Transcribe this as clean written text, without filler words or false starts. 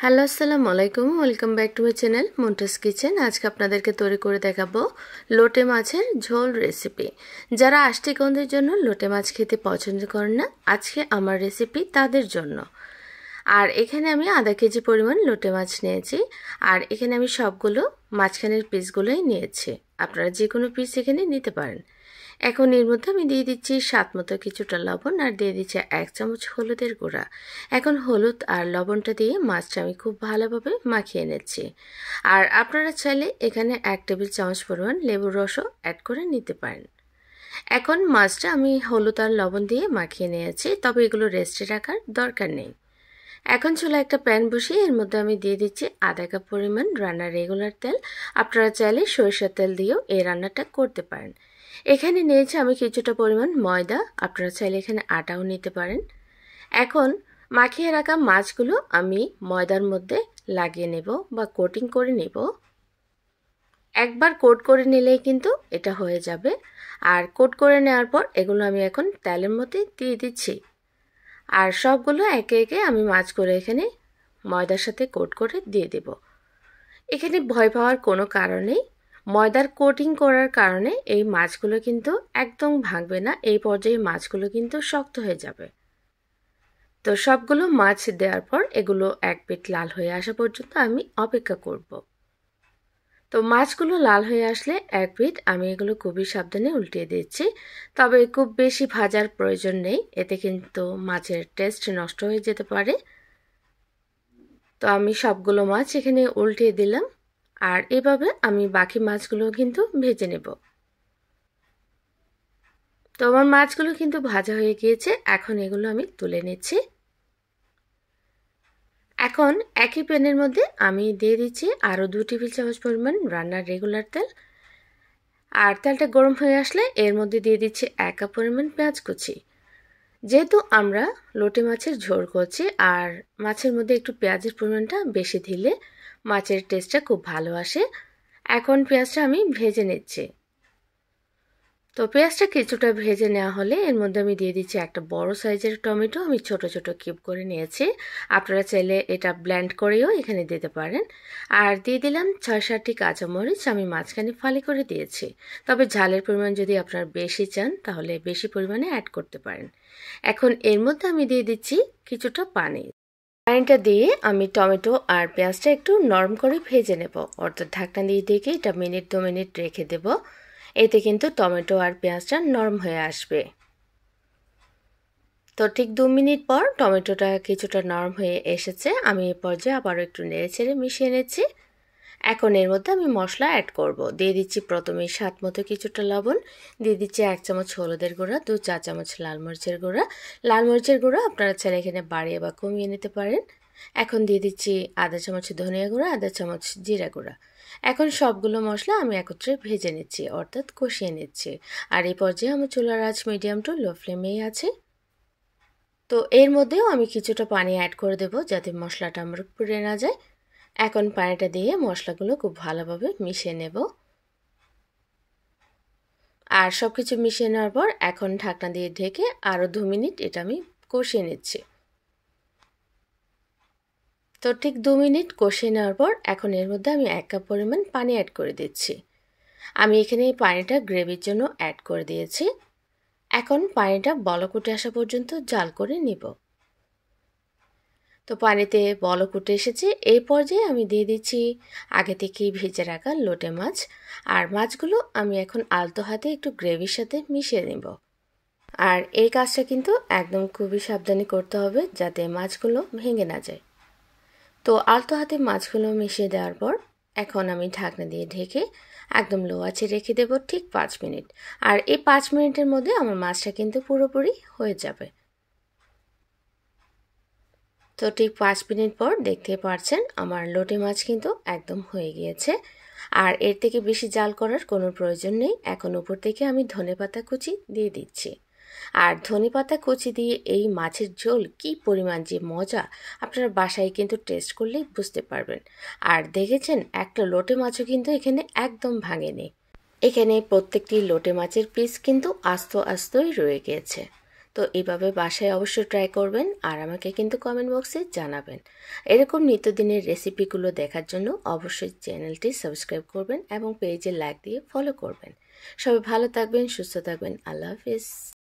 Hello আসসালামু আলাইকুম, welcome back to my channel Muntas Kitchen. আজকে আপনাদেরকে তৈরি করে দেখাবো লোটে মাছের ঝোল রেসিপি। যারা আষ্টি গন্ধের জন্য লোটে মাছ খেতে পছন্দ করেন না, আজকে আমার রেসিপি তাদের জন্য। আর এখানে আমি আধা কেজি পরিমাণ লোটে মাছ নিয়েছি, আর এখানে আমি সবগুলো মাঝখানের পিসগুলোই নিয়েছি। আপনারা যে কোনো পিস এখানে নিতে পারেন। এখন এর মধ্যে আমি দিয়ে দিচ্ছি স্বাদ মতো কিছুটা লবণ, আর দিয়ে দিচ্ছি 1 চামচ হলুদের গুঁড়া। এখন হলুদ আর লবণটা দিয়ে মাছটা আমি খুব ভালোভাবে মাখিয়ে নিচ্ছি। আর আপনারা চাইলে এখানে 1 টেবিল চামচ পরিমাণ লেবুর রসও অ্যাড করে নিতে পারেন। এখন মাছটা আমি হলুদ আর লবণ দিয়ে মাখিয়ে নিয়েছি, তবে এগুলো রেস্টে রাখার দরকার নেই। এখন চুলায় একটা প্যান বসিয়ে এর মধ্যে আমি দিয়ে দিচ্ছি আধা কাপ পরিমাণ রান্নার রেগুলার তেল। আপনারা চাইলে সরিষার তেল দিয়েও এই রান্নাটা করতে পারেন। এখানে নিয়েছি আমি কিছুটা পরিমাণ ময়দা, আপনারা চাইলে এখানে আটাও নিতে পারেন। এখন মাখিয়ে রাখা মাছগুলো আমি ময়দার মধ্যে লাগিয়ে নেব বা কোটিং করে নেব। একবার কোট করে নিলেই কিন্তু এটা হয়ে যাবে। আর কোট করে নেওয়ার পর এগুলো আমি এখন তেলের মধ্যে দিয়ে দিচ্ছি। আর সবগুলো একে একে আমি মাছগুলো এখানে ময়দার সাথে কোট করে দিয়ে দেব। এখানে ভয় পাওয়ার কোনো কারণ নেই। ময়দার কোটিং করার কারণে এই মাছগুলো কিন্তু একদম ভাঙবে না, এই পর্যায়ে মাছগুলো কিন্তু শক্ত হয়ে যাবে। তো সবগুলো মাছ দেওয়ার পর এগুলো এক পিঠ লাল হয়ে আসা পর্যন্ত আমি অপেক্ষা করব। তো মাছগুলো লাল হয়ে আসলে এক পিঠ আমি এগুলো খুবই সাবধানে উল্টিয়ে দিচ্ছি। তবে খুব বেশি ভাজার প্রয়োজন নেই, এতে কিন্তু মাছের টেস্ট নষ্ট হয়ে যেতে পারে। তো আমি সবগুলো মাছ এখানে উল্টিয়ে দিলাম, আর এভাবে আমি বাকি মাছগুলো কিন্তু ভেজে নেব। তো আমার মাছগুলো কিন্তু ভাজা হয়ে গিয়েছে, এখন এগুলো আমি তুলে নিচ্ছি। এখন একই প্যানের মধ্যে আমি দিয়ে দিচ্ছি আরও 2 টেবিল চামচ পরিমাণ রান্নার রেগুলার তেল। আর তেলটা গরম হয়ে আসলে এর মধ্যে দিয়ে দিচ্ছি 1 কাপ পরিমাণ পেঁয়াজ কুচি। যেহেতু আমরা লোটে মাছের ঝোল করছি, আর মাছের মধ্যে একটু পেঁয়াজের পরিমাণটা বেশি দিলে মাছের টেস্টটা খুব ভালো আসে। এখন পেঁয়াজটা আমি ভেজে নিচ্ছি। তো পেঁয়াজটা কিছুটা ভেজে নেওয়া হলে এর মধ্যে আমি দিয়ে দিচ্ছি একটা বড় সাইজের টমেটো, আমি ছোট ছোট কিউব করে নিয়েছি। আপনারা চাইলে এটা ব্লেন্ড করেও এখানে দিতে পারেন। আর দিয়ে দিলাম 6-7টি কাঁচামরিচ, আমি মাঝখানে ফালি করে দিয়েছি। তবে ঝালের পরিমাণ যদি আপনারা বেশি চান তাহলে বেশি পরিমাণে অ্যাড করতে পারেন। এখন এর মধ্যে আমি দিয়ে দিচ্ছি কিছুটা পানি। পানিটা দিয়ে আমি টমেটো আর পেঁয়াজটা একটু নরম করে ভেজে নেব, অর্থাৎ ঢাকনা দিয়ে ঢেকে এটা 1-2 মিনিট রেখে দেব। এতে কিন্তু টমেটো আর পেঁয়াজটা নরম হয়ে আসবে। তো ঠিক 2 মিনিট পর টমেটোটা কিছুটা নরম হয়ে এসেছে, আমি এই পর্যায়ে আবারও একটু নেড়েচেড়ে মিশিয়ে নিচ্ছি। এখন এর মধ্যে আমি মশলা অ্যাড করব। দিয়ে দিচ্ছি প্রথমে স্বাদ মতো কিছুটা লবণ, দিয়ে দিচ্ছি 1 চামচ হলুদের গুঁড়া, 2 চা চামচ লাল মরিচের গুঁড়া। লাল মরিচের গুঁড়া আপনারা চাইলে এখানে বাড়িয়ে বা কমিয়ে নিতে পারেন। এখন দিয়ে দিচ্ছি আধা চামচ ধনিয়া গুঁড়া, আধা চামচ জিরা গুঁড়া। এখন সবগুলো মশলা আমি একত্রে ভেজে নিচ্ছি, অর্থাৎ কষিয়ে নিচ্ছি। আর এই পর্যায়ে আমার চুলার আঁচ মিডিয়াম টু লো ফ্লেমেই আছে। তো এর মধ্যেও আমি কিছুটা পানি অ্যাড করে দেব, যাতে মশলাটা আমার পুড়ে না যায়। এখন পানিটা দিয়ে মশলাগুলো খুব ভালোভাবে মিশিয়ে নেব। আর সব কিছু মিশিয়ে নেওয়ার পর এখন ঢাকনা দিয়ে ঢেকে আরও 2 মিনিট এটা আমি কষিয়ে নিচ্ছি। তো ঠিক 2 মিনিট কষিয়ে নেওয়ার পর এখন এর মধ্যে আমি 1 কাপ পরিমাণ পানি অ্যাড করে দিচ্ছি। আমি এখানে এই পানিটা গ্রেভির জন্য অ্যাড করে দিয়েছি। এখন পানিটা বলক উঠে আসা পর্যন্ত জাল করে নিব। তো পানিতে বলক উঠে এসেছে, এই পর্যায়ে আমি দিয়ে দিচ্ছি আগে থেকেই ভেজে রাখা লোটে মাছ। আর মাছগুলো আমি এখন আলতো হাতে একটু গ্রেভির সাথে মিশিয়ে নেব। আর এই কাজটা কিন্তু একদম খুবই সাবধানে করতে হবে, যাতে মাছগুলো ভেঙে না যায়। তো আলতো হাতে মাছগুলো মিশিয়ে দেওয়ার পর এখন আমি ঢাকনা দিয়ে ঢেকে একদম লো আঁচে রেখে দেব ঠিক 5 মিনিট। আর এই 5 মিনিটের মধ্যে আমার মাছটা কিন্তু পুরোপুরি হয়ে যাবে। তো ঠিক 5 মিনিট পর দেখতে পাচ্ছেন আমার লোটে মাছ কিন্তু একদম হয়ে গিয়েছে। আর এর থেকে বেশি জাল করার কোনো প্রয়োজন নেই। এখন উপর থেকে আমি ধনেপাতা কুচি দিয়ে দিচ্ছি। আর ধনেপাতা কুচি দিয়ে এই মাছের ঝোল কি পরিমাণ যে মজা, আপনারা বাসায় কিন্তু টেস্ট করলেই বুঝতে পারবেন। আর দেখেছেন একটা লোটে মাছও কিন্তু এখানে একদম ভাঙেনি। এখানে প্রত্যেকটি লোটে মাছের পিস কিন্তু আস্ত আস্তই রয়ে গিয়েছে। তো এইভাবে বাসায় অবশ্যই ট্রাই করবেন আর আমাকে কিন্তু কমেন্ট বক্সে জানাবেন। এরকম নিত্যদিনের রেসিপিগুলো দেখার জন্য অবশ্যই চ্যানেলটি সাবস্ক্রাইব করবেন এবং পেজে লাইক দিয়ে ফলো করবেন। সবাই ভালো থাকবেন, সুস্থ থাকবেন। আল্লাহ হাফিজ।